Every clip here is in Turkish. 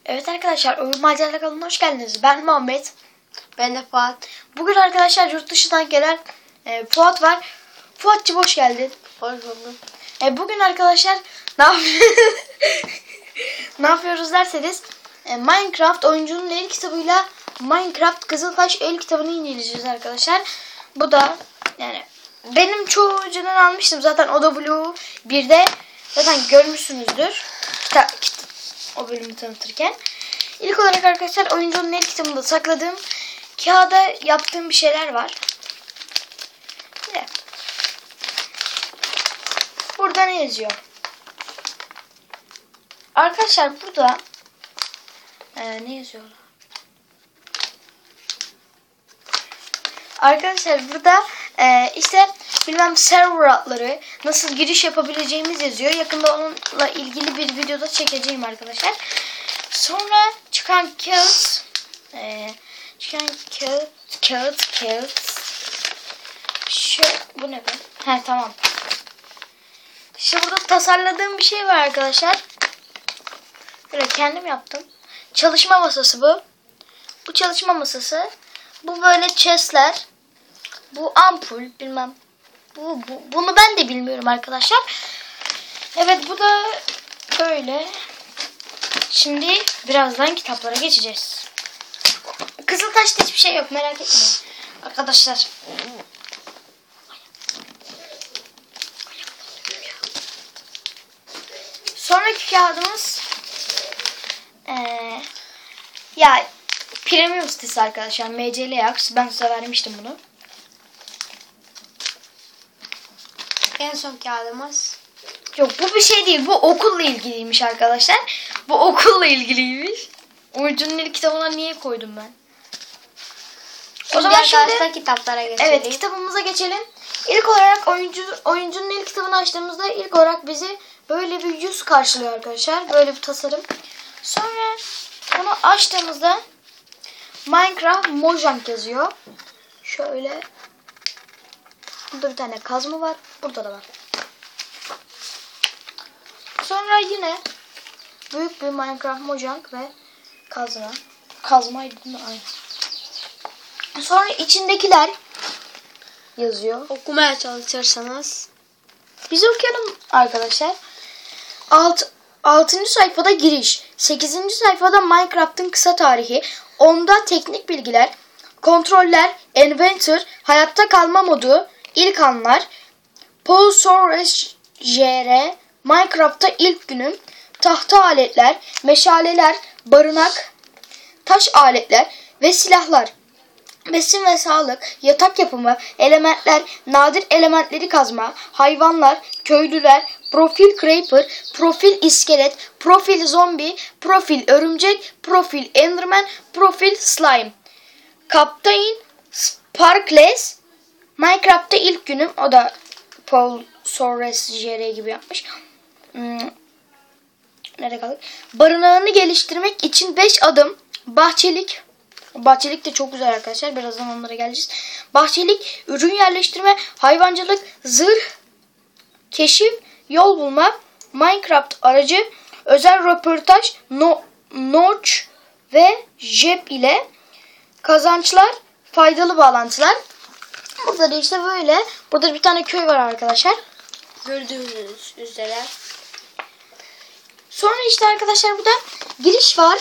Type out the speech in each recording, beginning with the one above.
Evet arkadaşlar, Oyun Maceraları kanalına hoş geldiniz. Ben Muhammed. Ben de Fuat. Bugün arkadaşlar yurt dışından gelen Fuat var. Fuat'cığım hoş geldin. Hoş bulduk. Bugün arkadaşlar ne yapıyoruz derseniz Minecraft oyuncunun el kitabıyla Minecraft Kızıltaş el kitabını inceleyeceğiz arkadaşlar. Bu da yani benim çoğu önceden almıştım zaten, Oda Blue 1'de zaten görmüşsünüzdür o bölümü tanıtırken. İlk olarak arkadaşlar oyuncunun el kitabında sakladığım kağıda yaptığım bir şeyler var. Burada ne yazıyor? Arkadaşlar burada ne yazıyor? Arkadaşlar burada işte bilmem server adları, nasıl giriş yapabileceğimiz yazıyor. Yakında onunla ilgili bir videoda çekeceğim arkadaşlar. Sonra çıkan kağıt şu, bu ne be? He, tamam. İşte burada tasarladığım bir şey var arkadaşlar. Böyle kendim yaptım. Çalışma masası bu. Bu çalışma masası. Bu böyle chestler. Bu ampul bilmem. Bunu ben de bilmiyorum arkadaşlar. Evet, bu da böyle. Şimdi birazdan kitaplara geçeceğiz. Kızıltaş'ta hiçbir şey yok, merak etmeyin arkadaşlar. Sonraki kağıdımız ya premium sitesi arkadaşlar, MCLX. Ben size vermiştim bunu. En son kağıdımız. Yok, bu bir şey değil. Bu okulla ilgiliymiş arkadaşlar. Bu okulla ilgiliymiş. Oyuncunun ilk kitabına niye koydum ben? O zaman şimdi kitaplara geçelim. Evet, kitabımıza geçelim. İlk olarak oyuncunun ilk kitabını açtığımızda ilk olarak bizi böyle bir yüz karşılıyor arkadaşlar. Böyle bir tasarım. Sonra bunu açtığımızda Minecraft Mojang yazıyor. Şöyle. Burada bir tane kazma var. Burada da var. Sonra yine büyük bir Minecraft Mojang ve kazma. Kazmaydı değil mi? Aynen. Sonra içindekiler yazıyor. Okumaya çalışırsanız. Biz okuyalım arkadaşlar. 6. sayfada giriş. 8. sayfada Minecraft'ın kısa tarihi. 10'da teknik bilgiler, kontroller, adventure, hayatta kalma modu, ilk anlar, Paulsaurus JR, Minecraft'ta ilk günüm, tahta aletler, meşaleler, barınak, taş aletler ve silahlar, besin ve sağlık, yatak yapımı, elementler, nadir elementleri kazma, hayvanlar, köylüler, profil creeper, profil iskelet, profil zombi, profil örümcek, profil enderman, profil slime. Kaptan Sparkles, Minecraft'ta ilk günüm, o da Paul Sorres JR gibi yapmış. Nerede kaldık? Barınağını geliştirmek için 5 adım. Bahçelik. Bahçelik de çok güzel arkadaşlar. Birazdan onlara geleceğiz. Bahçelik, ürün yerleştirme, hayvancılık, zırh, keşif, yol bulma, Minecraft aracı, özel röportaj, notch ve jep ile kazançlar, faydalı bağlantılar. Burada da işte böyle. Burada bir tane köy var arkadaşlar. Gördüğünüz üzere. Sonra işte arkadaşlar burada giriş var.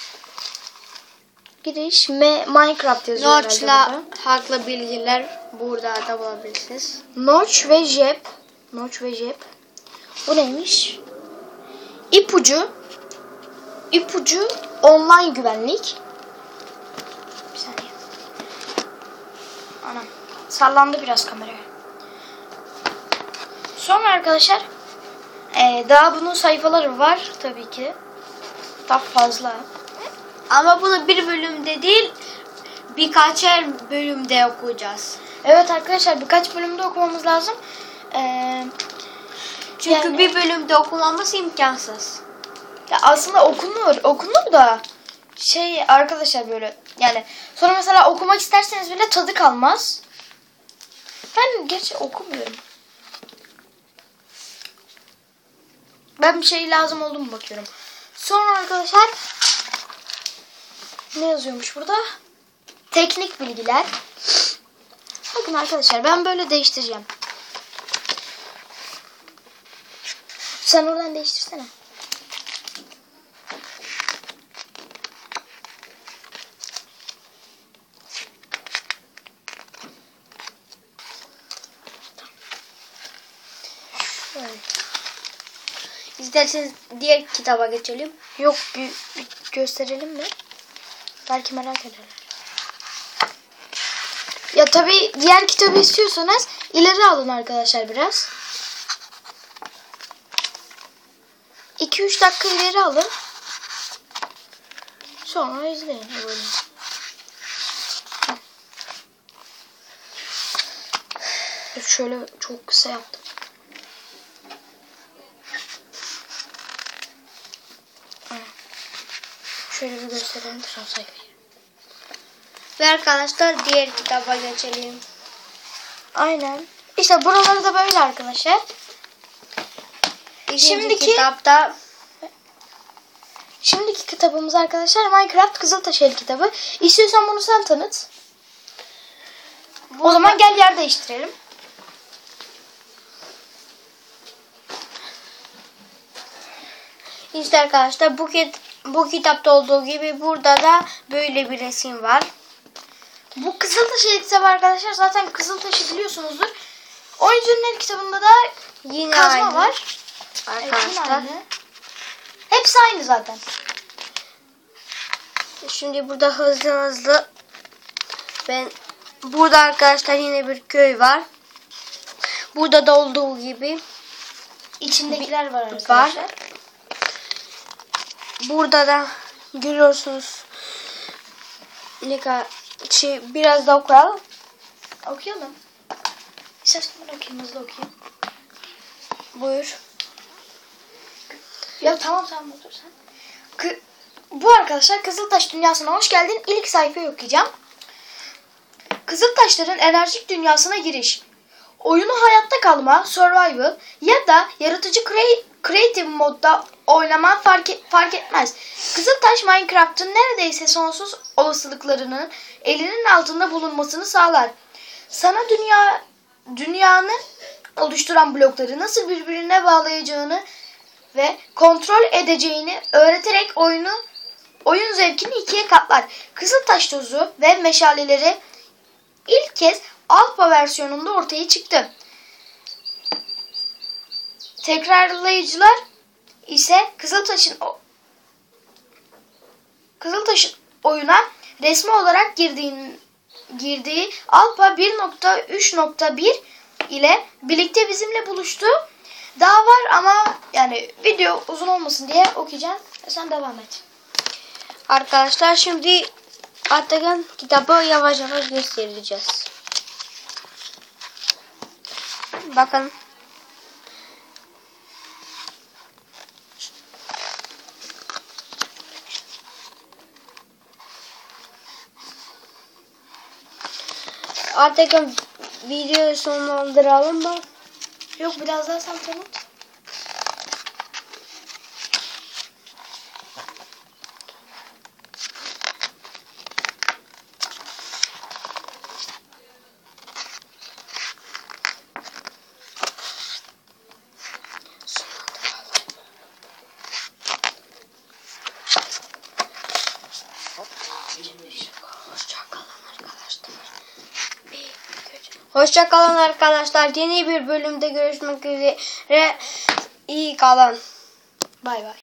Giriş Minecraft yazıyor. Notch'la haklı bilgiler burada da bulabilirsiniz. Notch ve jep. Notch ve jep. Bu neymiş? İpucu. İpucu online güvenlik. Bir saniye. Anam. Sallandı biraz kameraya. Sonra arkadaşlar daha bunun sayfaları var tabii ki. Daha fazla. Ama bunu bir bölümde değil, birkaçer bölümde okuyacağız. Evet arkadaşlar, birkaç bölümde okumamız lazım. Çünkü yani, bir bölümde okumamız imkansız. Ya aslında okunur da şey arkadaşlar, böyle yani sonra mesela okumak isterseniz bile tadı kalmaz. Ben gerçi okumuyorum. Ben bir şey lazım oldu mu bakıyorum. Sonra arkadaşlar Ne yazıyormuş burada? Teknik bilgiler. Bakın arkadaşlar ben böyle değiştireceğim. Sen oradan değiştirsene. Şöyle. İsterseniz diğer kitaba geçelim. Yok bir gösterelim mi? Belki merak ederler. Ya tabii diğer kitabı istiyorsanız ileri alın arkadaşlar biraz. 2-3 dakika ileri alın. Sonra izleyin böyle. Şöyle çok kısa yaptım. Şöyle bir gösterelim son sayfayı. Ve arkadaşlar diğer kitaba geçelim. Aynen. İşte buraları da böyle arkadaşlar. Şimdiki kitabımız arkadaşlar Minecraft Kızıltaş El kitabı. İstiyorsan bunu sen tanıt. O zaman gel yer değiştirelim. İşte arkadaşlar bu kitapta olduğu gibi burada da böyle bir resim var. Bu Kızıltaş El kitabı arkadaşlar zaten Kızıltaş'ı biliyorsunuzdur. Oyuncunun El kitabında da Yine kazma aynı var. arkadaşlar. Hepsi aynı zaten. Şimdi burada hızlı burada arkadaşlar yine bir köy var. Burada da olduğu gibi İçindekiler var arkadaşlar. Burada da görüyorsunuz ne kadar biraz da okuyalım. Okuyalım. İstersen ben okuyayım, hızlı okuyayım. Buyur. Ya tamam otur sen. Bu arkadaşlar Kızıltaş dünyasına hoş geldin. İlk sayfayı okuyacağım. Kızıltaşların enerjik dünyasına giriş. Oyunu hayatta kalma, survival ya da yaratıcı creative modda oynaman fark etmez. Kızıltaş Minecraft'ın neredeyse sonsuz olasılıklarının elinin altında bulunmasını sağlar. Sana dünyanı oluşturan blokları nasıl birbirine bağlayacağını ve kontrol edeceğini öğreterek oyun zevkini ikiye katlar. Kızıltaş tozu ve meşaleleri ilk kez alfa versiyonunda ortaya çıktı. Tekrarlayıcılar ise Kızıltaş'ın oyuna resmi olarak girdiği alfa 1.3.1 ile birlikte bizimle buluştu. Daha var ama yani video uzun olmasın diye okuyacağım. Sen devam et. Arkadaşlar şimdi artık kitabı yavaş yavaş göstereceğiz. Bakın. Artık videoyu sonlandıralım mı? Yok biraz daha sen tanıt. Hoşça kalın arkadaşlar. Yeni bir bölümde görüşmek üzere. İyi kalın. Bay bay.